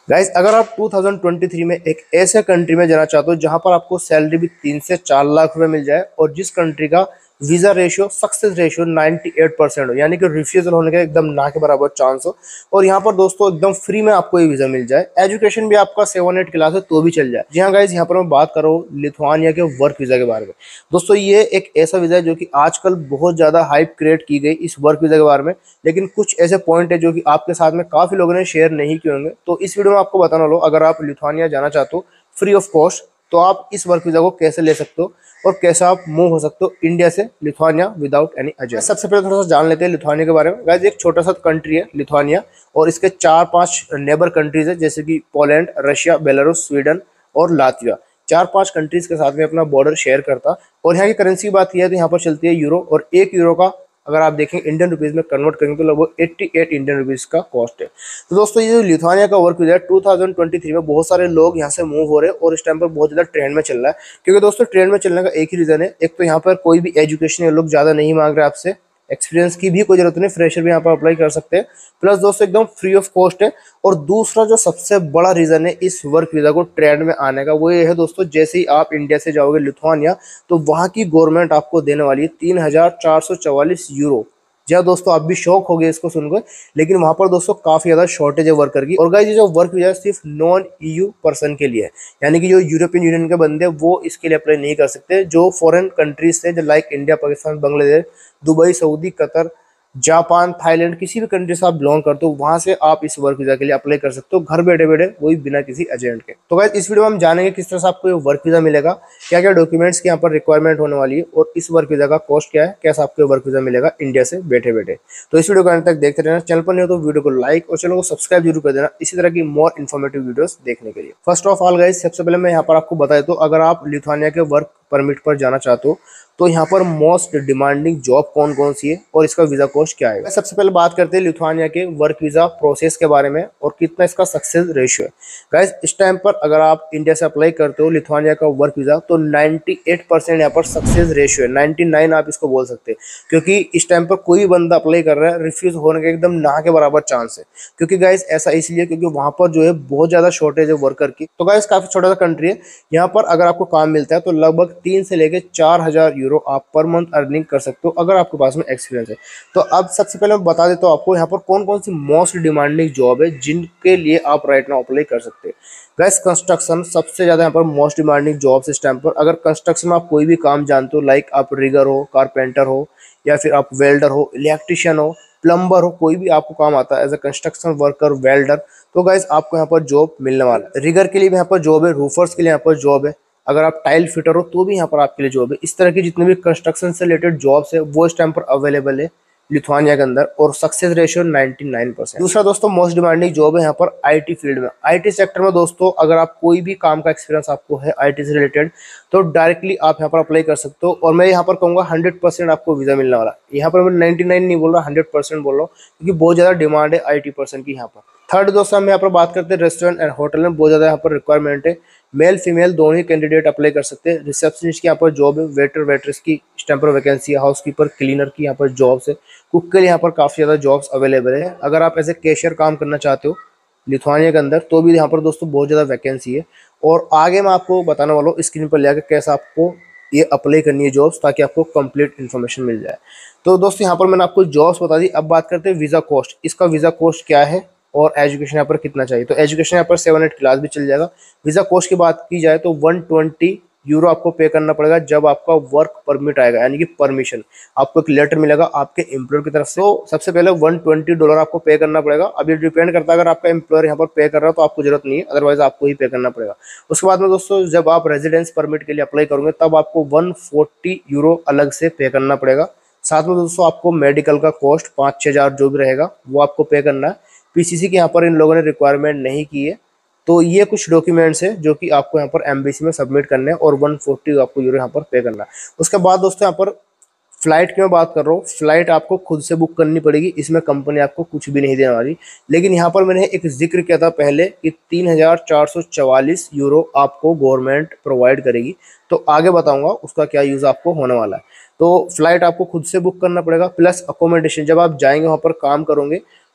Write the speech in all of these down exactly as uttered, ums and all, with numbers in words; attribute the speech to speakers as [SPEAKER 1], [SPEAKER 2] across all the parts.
[SPEAKER 1] Guys अगर आप to thousand twenty three में एक ऐसे कंट्री में जाना चाहते हो जहां पर आपको सैलरी भी तीन से चार लाख रुपए मिल जाए और जिस कंट्री का वीजा रेशियो सक्सेस रेशियो अट्ठानवे परसेंट हो, यानी कि रिफ्यूजल होने का एकदम ना के बराबर चांस हो, और यहाँ पर दोस्तों एकदम फ्री में आपको ये वीजा मिल जाए, एजुकेशन भी आपका सेवन एट क्लास है तो भी चल जाए। जी हाँ गाइस, यहाँ पर मैं बात कर रहा हूँ लिथुआनिया के वर्क वीजा के बारे में। दोस्तों ये एक ऐसा वीजा है जो कि आजकल बहुत ज्यादा हाइप क्रिएट की गई इस वर्क वीजा के बारे में, लेकिन कुछ ऐसे पॉइंट है जो कि आपके साथ में काफी लोगों ने शेयर नहीं किए होंगे। तो इस वीडियो में आपको बताना लो, अगर आप लिथुआनिया जाना चाहते हो फ्री ऑफ कॉस्ट तो आप इस वर्क वीजा को कैसे ले सकते हो और कैसे आप मूव हो सकते हो इंडिया से लिथुआनिया विदाउट एनी एजेंट। सबसे पहले थोड़ा सा जान लेते हैं लिथुआनिया के बारे में। गाइस एक छोटा सा कंट्री है लिथुआनिया, और इसके चार पांच नेबर कंट्रीज है जैसे कि पोलैंड, रशिया, बेलारूस, स्वीडन और लातविया। चार पांच कंट्रीज के साथ में अपना बॉर्डर शेयर करता। और यहाँ की करेंसी की बात की है तो यहाँ पर चलती है यूरो, और एक यूरो का अगर आप देखें इंडियन रुपीज में कन्वर्ट करेंगे तो लगभग अट्ठासी इंडियन रुपीज का कॉस्ट है। तो दोस्तों ये जो लिथुआनिया का वर्क वीजा है टू थाउजेंड ट्वेंटी थ्री में बहुत सारे लोग यहाँ से मूव हो रहे हैं और इस टाइम पर बहुत ज्यादा ट्रेंड में चल रहा है, क्योंकि दोस्तों ट्रेंड में चलने का एक ही रीजन है, एक तो यहाँ पर कोई भी एजुकेशन ये लोग ज्यादा नहीं मांग रहे आपसे, एक्सपीरियंस की भी कोई जरूरत नहीं, फ्रेशर भी यहाँ पर अप्लाई कर सकते हैं, प्लस दोस्तों एकदम फ्री ऑफ कॉस्ट है। और दूसरा जो सबसे बड़ा रीजन है इस वर्क वीजा को ट्रेंड में आने का वो ये है दोस्तों, जैसे ही आप इंडिया से जाओगे लिथुआनिया तो वहाँ की गवर्नमेंट आपको देने वाली है तीन हजार चार सौ चौवालीस यूरो। जी हाँ दोस्तों, आप भी शौक हो गए इसको सुनकर, लेकिन वहां पर दोस्तों काफी ज्यादा शॉर्टेज है वर्कर की। और गाइस ये जो वर्क वीजा सिर्फ नॉन ईयू पर्सन के लिए है, यानी कि जो यूरोपियन यूनियन के बंदे वो इसके लिए अप्लाई नहीं कर सकते। जो फॉरेन कंट्रीज से जो like India, Pakistan, Bangladesh, Dubai, Saudi, Qatar, Japan, Thailand, किसी भी कंट्री से आप बिलोंग करते हो वहां से आप इस वर्क वीजा के लिए अप्लाई कर सकते हो घर बैठे बैठे, वही बिना किसी एजेंट के। तो गाइस इस वीडियो में हम जानेंगे किस तरह से आपको ये वर्क वीजा मिलेगा, क्या क्या डॉक्यूमेंट्स की यहाँ पर रिक्वायरमेंट होने वाली है, और इस वर्क वीजा का कॉस्ट क्या है, कैसे आपको वर्क वीजा मिलेगा इंडिया से बैठे बैठे। तो इस वीडियो को अंत तक देखते रहना। चैनल पर नहीं हो तो वीडियो को लाइक और चैनल को सब्सक्राइब जरूर कर देना इसी तरह की मोर इन्फॉर्मेटिव वीडियोस देखने के लिए। फर्स्ट ऑफ ऑल गाइस, सबसे पहले मैं यहाँ पर आपको बता देता हूँ, अगर आप लिथुआनिया के वर्क परमिट पर जाना चाहते हो तो यहाँ पर मोस्ट डिमांडिंग जॉब कौन कौन सी है और इसका वीजा कॉस्ट क्या है। सबसे पहले बात करते हैं लिथुआनिया के वर्क वीजा प्रोसेस के बारे में और कितना इसका सक्सेस रेशियो है। गाइस इस टाइम पर अगर आप इंडिया से अप्लाई करते हो लिथुआनिया का वर्क वीजा तो अट्ठानवे परसेंट यहाँ पर सक्सेस रेशियो है, निन्यानवे आप इसको बोल सकते हैं, क्योंकि इस टाइम पर कोई भी बंदा अप्लाई कर रहा है रिफ्यूज होने का एकदम ना के बराबर चांस है। क्योंकि गाइस ऐसा इसलिए क्योंकि वहां पर जो है बहुत ज्यादा शॉर्टेज है वर्कर की। तो गाइस काफी छोटा सा कंट्री है, यहाँ पर अगर आपको काम मिलता है तो लगभग तीन से लेकर चार हजार यूरो आप पर मंथ अर्निंग कर सकते हो अगर आपके पास में एक्सपीरियंस है। तो अब सबसे पहले मैं बता देता हूँ आपको यहाँ पर कौन कौन सी मोस्ट डिमांडिंग जॉब है जिनके लिए आप राइट नाउ अप्लाई कर सकते हैं। गाइस कंस्ट्रक्शन सबसे ज्यादा यहाँ पर मोस्ट डिमांडिंग जॉब्स इस टाइम पर। अगर कंस्ट्रक्शन में आप कोई भी काम जानते हो, लाइक आप रिगर हो, कारपेंटर हो, या फिर आप वेल्डर हो, इलेक्ट्रिशियन हो, प्लम्बर हो, कोई भी आपको काम आता है as a construction worker, welder, तो गाइस आपको यहाँ पर जॉब मिलने वाला है। रिगर के लिए भी यहाँ पर जॉब है, रूफर्स के लिए यहाँ पर जॉब है, अगर आप टाइल फिटर हो तो भी यहाँ पर आपके लिए जॉब है। इस तरह की जितने भी कंस्ट्रक्शन से रिलेटेड जॉब्स है वो इस टाइम पर अवेलेबल है लिथुआनिया के अंदर, और सक्सेस रेशियो निन्यानवे परसेंट। दूसरा दोस्तों मोस्ट डिमांडिंग जॉब है यहाँ पर आईटी फील्ड में। आईटी सेक्टर में दोस्तों अगर आप कोई भी काम का एक्सपीरियंस आपको है आईटी से रिलेटेड तो डायरेक्टली आप यहाँ पर अप्लाई कर सकते हो, और मैं यहाँ पर कहूँगा हंड्रेड परसेंट आपको वीजा मिलने वाला है। यहाँ पर मैं नाइन्टी नाइन नहीं बोल रहा, हंड्रेड परसेंट बोल रहा हूँ, क्योंकि बहुत ज्यादा डिमांड है आईटी पर्सन की यहाँ पर। थर्ड दोस्तों हम यहाँ पर बात करते हैं रेस्टोरेंट एंड होटल में बहुत ज्यादा यहाँ पर रिक्वायरमेंट है, मेल फीमेल दोनों ही कैंडिडेट अप्लाई कर सकते हैं। रिसेप्शनिस्ट की यहाँ पर जॉब है, वेटर वेट्रेस की इस टाइम पर वैकेंसी है, हाउसकीपर क्लीनर की यहाँ पर जॉब्स है, कुक के लिए यहाँ पर काफी ज्यादा जॉब्स अवेलेबल है। अगर आप ऐसे कैशियर काम करना चाहते हो लिथुआनिया के अंदर तो भी यहाँ पर दोस्तों बहुत ज्यादा वैकेंसी है, और आगे मैं आपको बताने वाला हूँ स्क्रीन पर लेकर कैसे आपको ये अप्लाई करनी है जॉब्स, ताकि आपको कंप्लीट इन्फॉर्मेशन मिल जाए। तो दोस्तों यहाँ पर मैंने आपको जॉब्स बता दी। अब बात करते हैं वीजा कॉस्ट, इसका वीजा कॉस्ट क्या है और एजुकेशन यहाँ पर कितना चाहिए। तो एजुकेशन यहाँ पर सेवन एट क्लास भी चल जाएगा। वीजा कॉस्ट की बात की जाए तो वन ट्वेंटी यूरो आपको पे करना पड़ेगा जब आपका वर्क परमिट आएगा, यानी कि परमिशन, आपको एक लेटर मिलेगा आपके एम्प्लॉयर की तरफ से। तो सबसे पहले वन ट्वेंटी डॉलर आपको पे करना पड़ेगा। अब ये डिपेंड करता है, अगर आपका एम्प्लॉयर यहाँ पर पे कर रहा है तो आपको जरूरत नहीं है, अदरवाइज आपको ही पे करना पड़ेगा। उसके बाद में दोस्तों जब आप रेजिडेंस परमिट के लिए अप्लाई करोगे तब आपको वन फोर्टी यूरो अलग से पे करना पड़ेगा। साथ में दोस्तों आपको मेडिकल का कॉस्ट पाँच छः हजार जो भी रहेगा वो आपको पे करना है। पीसीसी की यहाँ पर इन लोगों ने रिक्वायरमेंट नहीं की है। तो ये कुछ डॉक्यूमेंट्स है जो कि आपको यहाँ पर एम्बेसी में सबमिट करने हैं, और वन फोर्टी आपको यूरो यहाँ पर पे करना है। उसके बाद दोस्तों यहाँ पर फ्लाइट की मैं बात कर रहा हूँ, फ्लाइट आपको खुद से बुक करनी पड़ेगी, इसमें कंपनी आपको कुछ भी नहीं देने वाली। लेकिन यहाँ पर मैंने एक जिक्र किया था पहले कि तीन हजार चार सौ चवालीस यूरो आपको गवर्नमेंट प्रोवाइड करेगी, तो आगे बताऊंगा उसका क्या यूज आपको होने वाला है। तो फ्लाइट आपको खुद से बुक करना पड़ेगा, प्लस अकोमोडेशन जब आप जाएंगे वहाँ पर काम करोगे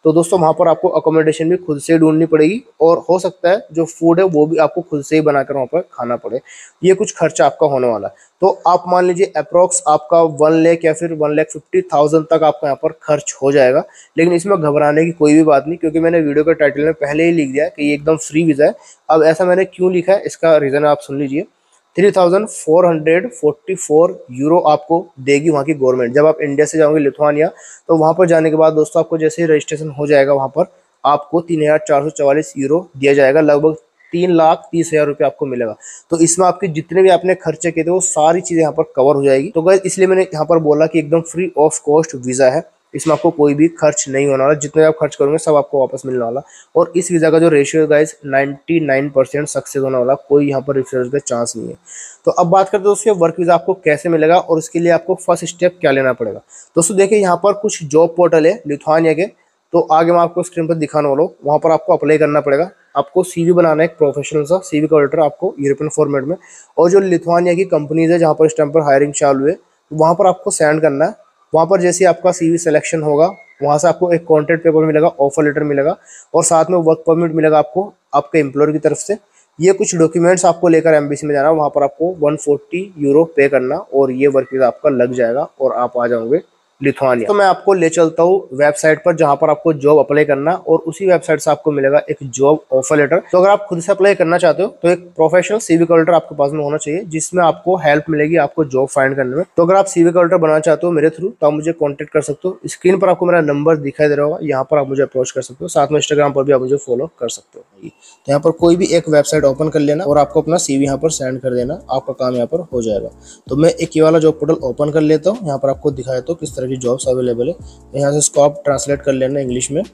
[SPEAKER 1] तो दोस्तों वहाँ पर आपको अकोमोडेशन भी खुद से ढूंढनी पड़ेगी और हो सकता है जो फूड है वो भी आपको खुद से ही बनाकर वहाँ पर खाना पड़े। ये कुछ खर्चा आपका होने वाला है। तो आप मान लीजिए अप्रोक्स आपका वन लाख या फिर वन लाख फिफ्टी थाउजेंड तक आपका यहाँ पर खर्च हो जाएगा। लेकिन इसमें घबराने की कोई भी बात नहीं, क्योंकि मैंने वीडियो के टाइटल में पहले ही लिख दिया है कि ये एकदम फ्री वीज़ा है। अब ऐसा मैंने क्यों लिखा है, इसका रीज़न आप सुन लीजिए। Three thousand four hundred forty four euro आपको देगी वहाँ की गवर्नमेंट। जब आप इंडिया से जाओगे लिथुआनिया, तो वहाँ पर जाने के बाद दोस्तों आपको जैसे ही रजिस्ट्रेशन हो जाएगा वहाँ पर आपको तीन हजार चार सौ चवालीस यूरो दिया जाएगा, लगभग तीन लाख तीस हजार रुपये आपको मिलेगा। तो इसमें आपके जितने भी आपने खर्चे किए थे वो सारी चीज़ें यहाँ पर कवर हो जाएगी। तो गाइस इसलिए मैंने यहाँ पर बोला कि एकदम फ्री ऑफ कॉस्ट वीज़ा है, इसमें आपको कोई भी खर्च नहीं होने वाला, जितने आप खर्च करोगे सब आपको वापस मिलने वाला। और इस वीज़ा का जो रेशियो है गाइस निन्यानवे परसेंट सक्सेस होने वाला, कोई यहाँ पर रिफ्यूजल का चांस नहीं है। तो अब बात करते हैं दोस्तों वर्क वीज़ा आपको कैसे मिलेगा और उसके लिए आपको फर्स्ट स्टेप क्या लेना पड़ेगा। दोस्तों देखिए यहाँ पर कुछ जॉब पोर्टल है लिथुआनिया के, तो आगे मैं आपको स्क्रीन पर दिखाने वाला हूँ। वहाँ पर आपको अप्लाई करना पड़ेगा, आपको सीवी बनाना है, एक प्रोफेशनल सा सीवी का ऑर्डर आपको यूरोपियन फॉर्मेट में। और जो लिथुआनिया की कंपनीज है जहाँ पर इस टाइम पर हायरिंग चालू है वहाँ पर आपको सेंड करना है। वहाँ पर जैसे आपका सीवी सिलेक्शन होगा वहाँ से आपको एक कॉन्ट्रैक्ट पेपर मिलेगा, ऑफर लेटर मिलेगा और साथ में वर्क परमिट मिलेगा आपको आपके एम्प्लॉयर की तरफ से। ये कुछ डॉक्यूमेंट्स आपको लेकर एम्बेसी में जाना, वहाँ पर आपको वन फोर्टी यूरो पे करना और ये वर्क वीज़ा आपका लग जाएगा और आप आ जाओगे लिथुआनिया। तो मैं आपको ले चलता हूँ वेबसाइट पर जहाँ पर आपको जॉब अप्लाई करना और उसी वेबसाइट से आपको मिलेगा एक जॉब ऑफर लेटर। तो अगर आप खुद से अप्लाई करना चाहते हो तो एक प्रोफेशनल सीवी का लेटर आपके पास में होना चाहिए जिसमें आपको हेल्प मिलेगी आपको जॉब फाइंड करने में। तो अगर आप सीवी का लेटर बनाना चाहते हो मेरे थ्रू तो आप मुझे कॉन्टेक्ट कर सकते हो। स्क्रीन पर आपको मेरा नंबर दिखाई दे रहा होगा, यहाँ पर आप मुझे अप्रोच कर सकते हो। साथ में इंस्टाग्राम पर भी आप मुझे फॉलो कर सकते हो। तो यहाँ पर कोई भी एक वेबसाइट ओपन कर लेना और आपको अपना सीवी यहाँ पर सेंड कर देना, आपका काम यहाँ पर हो जाएगा। तो मैं एक ये वाला जॉब पोर्टल ओपन कर लेता हूँ, यहाँ पर आपको दिखाया तो किस तरह की जॉब्स अवेलेबल है। यहाँ से इसको आप ट्रांसलेट कर लेना इंग्लिश में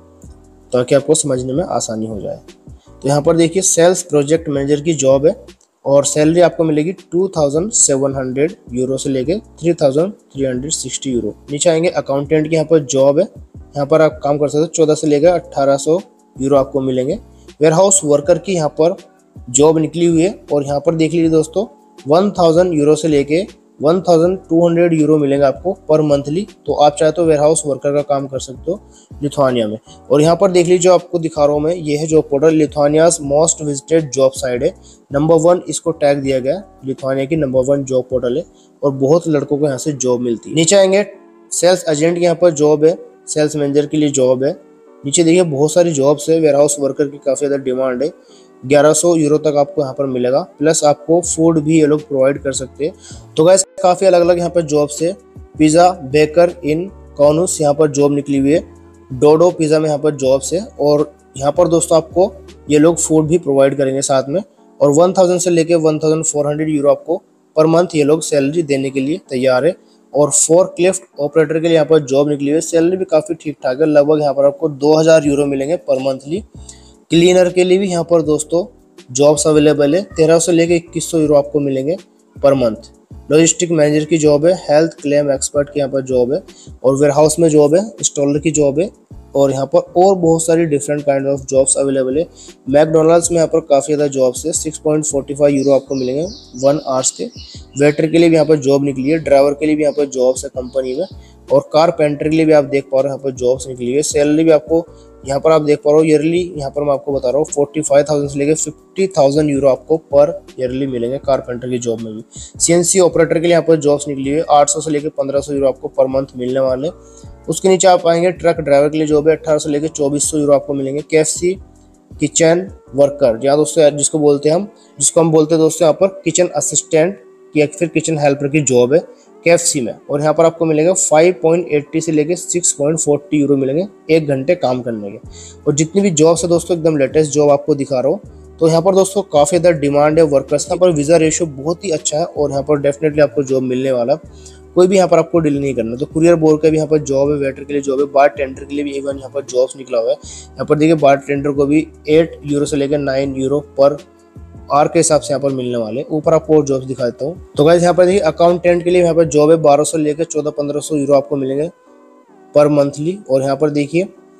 [SPEAKER 1] ताकि आपको समझने में आसानी हो जाए। तो यहाँ पर देखिए सेल्स प्रोजेक्ट मैनेजर की जॉब है और सैलरी आपको मिलेगी two thousand seven hundred euro से लेके three thousand three hundred sixty euro. नीचे आएंगे अकाउंटेंट की यहाँ पर जॉब है, यहाँ पर आप काम कर सकते हो, चौदह से लेकर अट्ठारह सौ यूरो आपको मिलेंगे। वेयर हाउस वर्कर की यहाँ पर जॉब निकली हुई है और यहाँ पर देख लीजिए दोस्तों वन थाउजेंड यूरो से लेके one thousand two hundred euro मिलेंगे आपको पर मंथली। तो आप चाहे तो वेयर हाउस वर्कर का काम कर सकते हो लिथुआनिया में। और यहाँ पर देख लीजिए जो आपको दिखा रहा हूँ मैं, ये है जो portal Lithuania's most visited job site है, नंबर वन इसको टैग दिया गया, लिथुआनिया की नंबर वन जॉब पोर्टल है और बहुत लड़कों को यहाँ से जॉब मिलती है। नीचे आएंगे सेल्स एजेंट की यहाँ पर जॉब है, सेल्स मैनेजर के लिए जॉब है। नीचे देखिए बहुत सारी जॉब्स है, वेयर हाउस वर्कर की काफ़ी ज़्यादा डिमांड है, ग्यारह सौ यूरो तक आपको यहाँ पर मिलेगा, प्लस आपको फूड भी ये लोग प्रोवाइड कर सकते हैं। तो गाइस काफ़ी अलग अलग यहाँ पर जॉब्स है। पिज़्ज़ा बेकर इन कॉनुस यहाँ पर जॉब निकली हुई है, डोडो पिज़्ज़ा में यहाँ पर जॉब्स है और यहाँ पर दोस्तों आपको ये लोग फूड भी प्रोवाइड करेंगे साथ में। और वन थाउजेंड से लेके one thousand four hundred euro आपको पर मंथ ये लोग सैलरी देने के लिए तैयार है। और फोर्कलिफ्ट ऑपरेटर के लिए यहाँ पर जॉब निकली हुई है, सैलरी भी काफ़ी ठीक ठाक है, लगभग यहाँ पर आपको दो हज़ार यूरो मिलेंगे पर मंथली। क्लीनर के लिए भी यहाँ पर दोस्तों जॉब्स अवेलेबल है, तेरह सौ लेके इक्कीस सौ यूरो आपको मिलेंगे पर मंथ। लॉजिस्टिक मैनेजर की जॉब है, हेल्थ क्लेम एक्सपर्ट की यहाँ पर जॉब है और वेयर हाउस में जॉब है, स्टॉलर की जॉब है और यहाँ पर और बहुत सारी different kind of jobs available है। मैकडोनल्ड्स में यहाँ पर काफ़ी ज़्यादा जॉब्स है, six point forty five euro आपको मिलेंगे वन आवर्स के। वेटर के लिए भी यहाँ पर जॉब निकली है, ड्राइवर के लिए भी यहाँ पर जॉब्स है कंपनी में और कारपेंटर के लिए भी आप देख पा रहे हो यहाँ पर जॉब्स निकली है। सैलरी भी आपको यहाँ पर आप देख पा रहे हो ईयरली, यहाँ पर मैं आपको बता रहा हूँ फोर्टी फाइव थाउजेंड से लेकर फिफ्टी थाउजेंड यूरो आपको पर ईयरली मिलेंगे कारपेंटर की जॉब में भी। सीएनसी ऑपरेटर के लिए यहाँ पर जॉब्स निकली है, आठ सौ से लेकर पंद्रह सौ यूरो आपको पर मंथ मिलने वाले। उसके नीचे आप आएंगे ट्रक ड्राइवर के लिए जॉब है, अठारह सौ लेकर चौबीस सौ यूरो आपको मिलेंगे। केएफसी किचन वर्कर यहाँ दोस्तों जिसको बोलते हैं हम जिसको हम बोलते हैं दोस्तों यहाँ पर किचन असिस्टेंट या फिर किचन हेल्पर की जॉब है केएफसी में और यहाँ पर आपको मिलेगा फाइव पॉइंट एटी से लेके सिक्स पॉइंट फोर्टी यूरो मिलेंगे एक घंटे काम करने के। और जितनी भी जॉब्स है दोस्तों एकदम लेटेस्ट जॉब आपको दिखा रहा हूँ। तो यहाँ पर दोस्तों काफ़ी ज़्यादा डिमांड है वर्कर्स, यहाँ पर वीज़ा रेशियो बहुत ही अच्छा है और यहाँ पर डेफिनेटली आपको जॉब मिलने वाला, कोई भी यहाँ पर आपको डिले नहीं करना। तो कुरियर बोर्ड का भी यहाँ पर जॉब है, वेटर के लिए जॉब है, बार टेंडर के लिए भी इवन यहाँ पर जॉब्स निकला हुआ है। यहाँ पर देखिए बार टेंडर को भी एट यूरो से लेकर नाइन यूरो पर आर के हिसाब से यहाँ पर मिलने वाले। ऊपर आपको और जॉब्स दिखा देता हूँ। तो गाइस यहाँ पर देखिए अकाउंटेंट के लिए यहाँ पर जॉब है, बारह सौ लेकर चौदह पंद्रह सौ यूरो आपको मिलेंगे पर मंथली। और यहाँ पर देखिए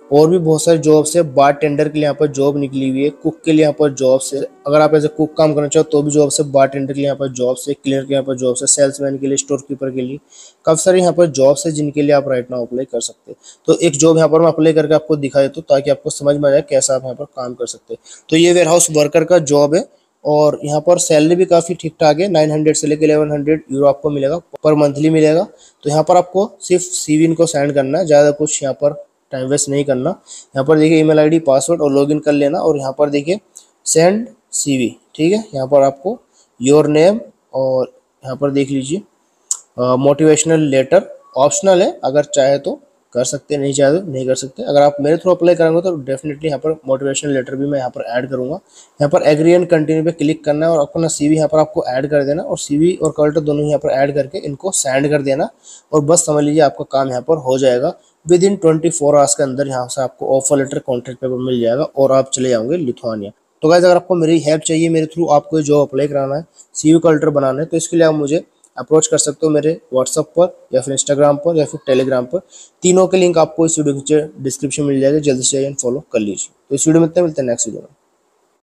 [SPEAKER 1] और भी बहुत सारी जॉब्स है। बार टेंडर के लिए यहाँ पर जॉब निकली हुई है, कुक के लिए यहाँ पर जॉब्स है, अगर आप ऐसे कुक काम करना चाहो तो भी जॉब्स है, बार टेंडर के लिए यहाँ पर जॉब्स है, क्लीनर के यहाँ पर जॉब्स है, सेल्समैन के लिए, स्टोर कीपर के लिए, काफी सारे यहाँ पर जॉब्स है जिनके लिए आप राइट नाउ अप्लाई कर सकते हैं। तो एक जॉब यहाँ पर मैं अप्लाई करके आपको दिखा देता हूँ ताकि आपको समझ में आ जाए कैसा आप यहाँ पर काम कर सकते हैं। तो ये वेयर हाउस वर्कर का जॉब है और यहाँ पर सैलरी भी काफ़ी ठीक ठाक है, नाइन हंड्रेड से लेकर इलेवन हंड्रेड यूरो आपको मिलेगा पर मंथली मिलेगा। तो यहाँ पर आपको सिर्फ सीवी इनको सेंड करना है, ज़्यादा कुछ यहाँ पर टाइम वेस्ट नहीं करना। यहाँ पर देखिए ईमेल आईडी, पासवर्ड और लॉगिन कर लेना और यहाँ पर देखिए सेंड सीवी, ठीक है। यहाँ पर आपको योर नेम और यहाँ पर देख लीजिए मोटिवेशनल लेटर ऑप्शनल है, अगर चाहे तो कर सकते हैं, नहीं चाहे तो नहीं कर सकते। अगर आप मेरे थ्रू अप्लाई करेंगे तो डेफिनेटली यहाँ पर मोटिवेशनल लेटर भी मैं यहाँ पर ऐड करूँगा। यहाँ पर एग्री एंड कंटिन्यू पे क्लिक करना है और अपना सीवी यहाँ पर आपको ऐड कर देना और सीवी और कवर लेटर दोनों यहाँ पर ऐड करके इनको सेंड कर देना और बस समझ लीजिए आपका काम यहाँ पर हो जाएगा। Within twenty four hours के अंदर यहाँ से आपको ऑफर लेटर, कॉन्ट्रैक्ट पेपर मिल जाएगा और आप चले जाओगे लिथुआनिया। तो गाइस अगर आपको मेरी हेल्प चाहिए, मेरे थ्रू आपको जॉब अप्लाई कराना है, सीवी कवर लेटर बनाना है, तो इसके लिए आप मुझे अप्रोच कर सकते हो मेरे व्हाट्सएप पर या फिर इंस्टाग्राम पर या फिर टेलीग्राम पर। तीनों के लिंक आपको इस वीडियो के नीचे डिस्क्रिप्शन मिल जाएगा, जल्दी से फॉलो कर लीजिए। तो इस वीडियो में मिलते हैं नेक्स्ट वीडियो में।